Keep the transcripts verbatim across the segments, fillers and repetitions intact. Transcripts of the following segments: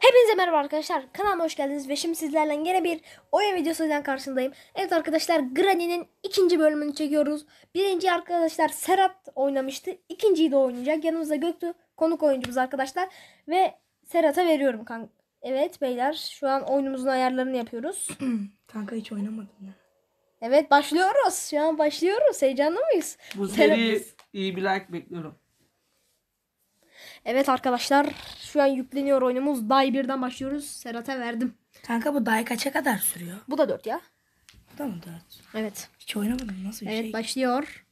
Hepinize merhaba arkadaşlar. Kanalıma hoş geldiniz ve şimdi sizlerle yine bir oyun videosuyla karşınızdayım. Evet arkadaşlar, Granny'nin ikinci bölümünü çekiyoruz. Birinci arkadaşlar Serhat oynamıştı. İkinciyi de oynayacak. Yanımızda Göktuğ konuk oyuncumuz arkadaşlar. Ve Serhat'a veriyorum kanka. Evet beyler, şu an oyunumuzun ayarlarını yapıyoruz. Kanka hiç oynamadım ya. Evet başlıyoruz. Şu an başlıyoruz. Heyecanlı mıyız? Bu Serhat- seri iyi bir like bekliyorum. Evet arkadaşlar, şu an yükleniyor oyunumuz. Day birden başlıyoruz. Serhat'a verdim. Kanka bu day kaça kadar sürüyor? Bu da dört ya. Bu da mı dört? Evet. Hiç oynamadım, nasıl bir Evet şey? başlıyor.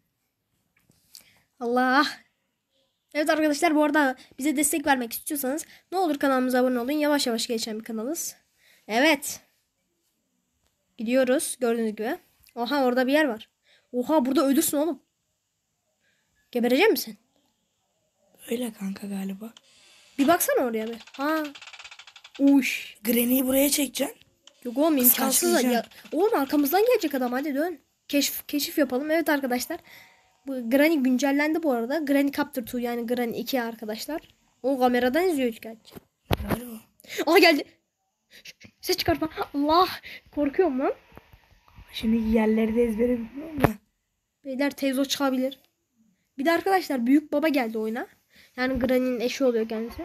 Allah. Evet arkadaşlar, bu arada bize destek vermek istiyorsanız ne olur kanalımıza abone olun. Yavaş yavaş geçen bir kanalız. Evet. Gidiyoruz gördüğünüz gibi. Oha, orada bir yer var. Oha, burada ölürsün oğlum. Geberecek misin? Öyle kanka galiba. Bir baksana oraya bir. Ha. Uş. Granny'yi buraya çekeceksin. Yok oğlum, imkansız. Ya. Kıskançlayacağım. Oğlum arkamızdan gelecek adam, hadi dön. Keşif, keşif yapalım. Evet arkadaşlar. Bu Granny güncellendi bu arada. Granny Capture iki, yani Granny iki arkadaşlar. O kameradan izliyor gerçi. Galiba. Aha geldi. Ses çıkartma. Allah. Korkuyorum lan. Şimdi yerleri de ezbere bilmiyorum ya. Beyler teyze çıkabilir. Bir de arkadaşlar büyük baba geldi oyuna. Yani Granny'nin eşi oluyor kendisi.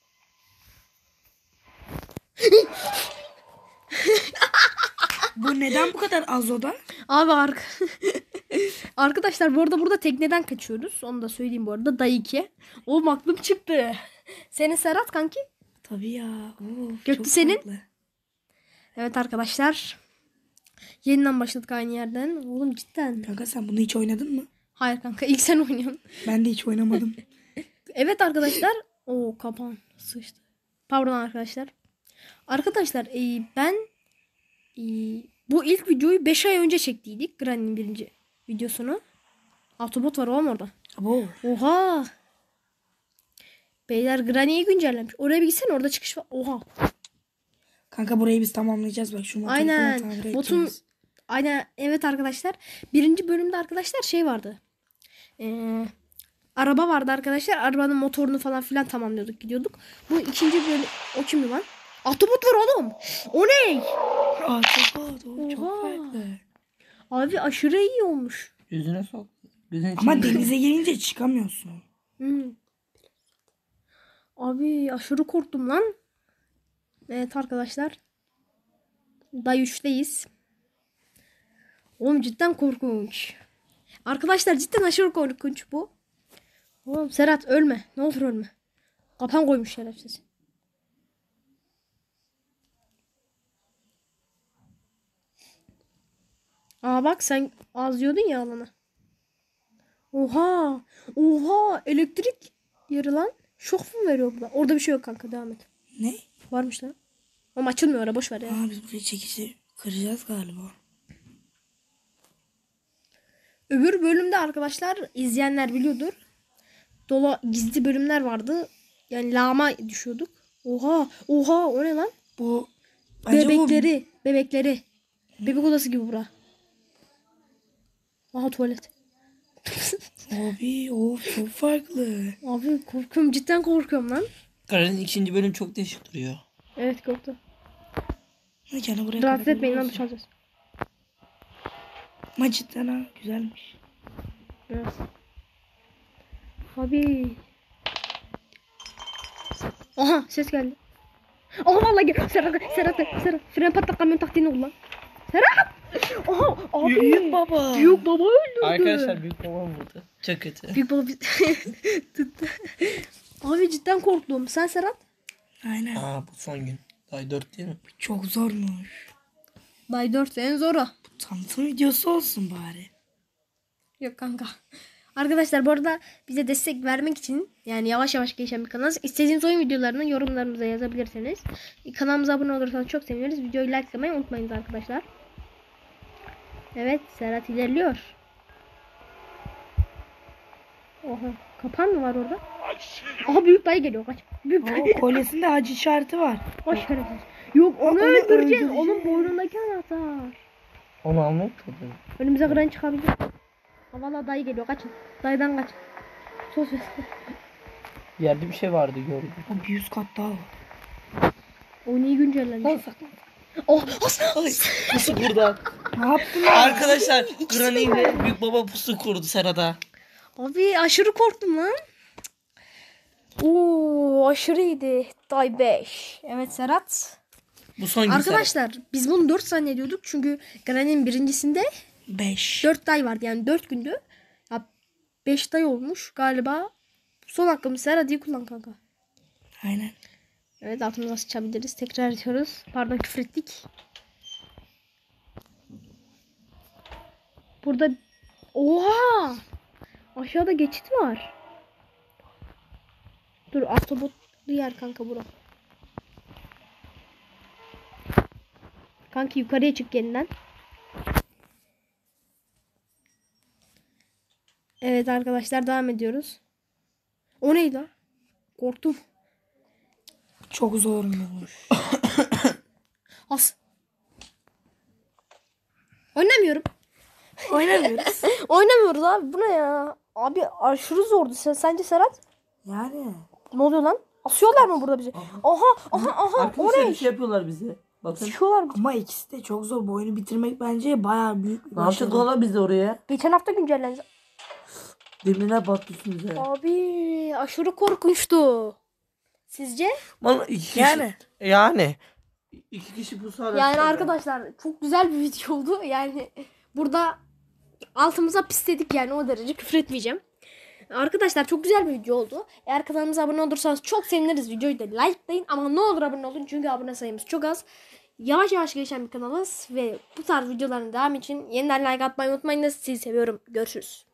Bu neden bu kadar az oda? Abi arka... Arkadaşlar bu arada burada tekneden kaçıyoruz. Onu da söyleyeyim bu arada. Day iki. Oğlum aklım çıktı. Senin Serhat kanki. Tabii ya. Oo, Göktü çok senin? farklı. Evet arkadaşlar. Yeniden başladık aynı yerden. Oğlum cidden. Kanka sen bunu hiç oynadın mı? Hayır kanka, ilk sen oynuyorsun. Ben de hiç oynamadım. Evet arkadaşlar. Oo, kapan sıçtı. Pardon arkadaşlar. Arkadaşlar e, ben e, bu ilk videoyu beş ay önce çektiydik. Granny'nin birinci videosunu. Autobot var oğlum orada. Abo. Oha. Beyler Granny'yi güncellemiş. Oraya bir gitsene, orada çıkış var. Oha. Kanka burayı biz tamamlayacağız bak, şu motoru falan Aynen. tamir Botun edeceğiz. aynen, evet arkadaşlar. Birinci bölümde arkadaşlar şey vardı. Ee, araba vardı arkadaşlar. Arabanın motorunu falan filan tamamlıyorduk, gidiyorduk. Bu ikinci bölüm. O kimdi lan? Autobot var oğlum. O ne? Aa, çok oldu. Oha. Çok farklı. Abi aşırı iyi olmuş. Yüzüne sok. Gözün Ama içine- denize girince çıkamıyorsun. Hmm. Abi aşırı korktum lan. Evet arkadaşlar. Day üçteyiz. Oğlum cidden korkunç. Arkadaşlar cidden aşırı korkunç bu. Oğlum Serhat ölme. Ne olur ölme. Kapan koymuş şerefsiz. Aa bak, sen az diyordun ya alana. Oha. Oha. Elektrik yeri lan. Şok mu veriyor bu? Orada bir şey yok kanka, devam et. Ne? Varmış lan. Ama açılmıyor, ara boş ver ya. Aa, biz burayı çekişi kıracağız galiba. Öbür bölümde arkadaşlar, izleyenler biliyordur. Dola gizli bölümler vardı. Yani lağma düşüyorduk. Oha. Oha, o ne lan? Bu bence Bebekleri. Bebekleri. Bebek odası gibi bura. Aha tuvalet. bu abi of çok farklı. Abi korkuyorum, cidden korkuyorum lan. Karan'ın ikinci bölüm çok değişik duruyor. Evet korktum. Ne canı buraya Rahatsız kadar etmeyin lan, olsun. duş alacağız. Ama cidden ha güzelmiş. Evet. Abi. Aha ses geldi. Aha vallahi gel. Serhat, Serhat, Serhat. Fren patlak kamyon taktiğini kullan. Serhat. Aha abi. Büyük baba. Büyük baba öldürdü. Arkadaşlar büyük babam burada. Çok kötü. Büyük baba tuttu. Abi cidden korktum. Sen Serhat? Aynen. Aa, bu son gün. Daha dört değil mi? Çok zormuş. Bay dört en zoru. Tanıtım videosu olsun bari. Yok kanka. Arkadaşlar bu arada bize destek vermek için, yani yavaş yavaş gelişen bir kanal. İstediğiniz oyun videolarını yorumlarımıza yazabilirsiniz. Kanalımıza abone olursanız çok seviniriz. Videoyu likelamayı unutmayınız arkadaşlar. Evet, Serhat ilerliyor. Oha, kapan mı var orada? Aha büyük dayı geliyor, kaç. Büyük dayı. O kolyesinde hacı işareti var. Hoş şerefsiz. Yok onu onu öldüreceksin. öldüreceksin. Onun boynundaki anahtar. Onu almak tabii. Önümüze kıran çıkabilir. Ha valla dayı geliyor, kaçın. Dayıdan kaç. Sos. Yerde bir şey vardı, gördüm. O bir yüz kat daha var. Oyun iyi güncellenmiş. Oh, Ay, pusu kurdu. Ne yaptın? Arkadaşlar Granny ile Büyük Baba pusu kurdu Serhat'a. abi aşırı korktum lan. Oo aşırı iyiydi. Day beş. Evet Serhat. Bu son gün Serhat. Arkadaşlar biz bunu dört zannediyorduk. Çünkü Granny'nin birincisinde beş. dört day vardı. Yani dört gündü. Ya beş day olmuş galiba. Son hakkımız Serhat, iyi kullan kanka. Aynen. Evet, altımıza sıçabiliriz. Tekrar ediyoruz. Pardon, küfür ettik. Burada oha! Aşağıda geçit var. Dur, autobotlu yer kanka bura. Kanki yukarıya çık yeniden. Evet arkadaşlar, devam ediyoruz. O neydi lan? Korktum. Çok zormuş. As. Oynamıyorum. Oynamıyoruz. Oynamıyoruz abi. Bu ne ya? Abi aşırı zordu. Sen, sence Serhat? Yani. Ne oluyor lan? Asıyorlar mı burada bizi? Aha aha aha. O Arkadaşlar ne? bir şey yapıyorlar bize. Bakın. Asıyorlar bizi. Ama ikisi de çok zor. Bu oyunu bitirmek bence bayağı büyük bir Ne yapacak başarı. ola biz de oraya? Geçen hafta güncellendi. Demirler battı üstümüze. Abi aşırı korkunçtu. Sizce? Vallahi iki kişi. Yani. Yani. İki kişi pusu arasında. Yani arkadaşlar çok güzel bir video oldu. Yani burada altımıza pisledik, yani o derece, küfür etmeyeceğim. Arkadaşlar çok güzel bir video oldu. Eğer kanalımıza abone olursanız çok seviniriz. Videoyu da likelayın ama ne olur abone olun, çünkü abone sayımız çok az. Yavaş yavaş gelişen bir kanalız ve bu tarz videoların devamı için yeniden like atmayı unutmayın. Sizi seviyorum. Görüşürüz.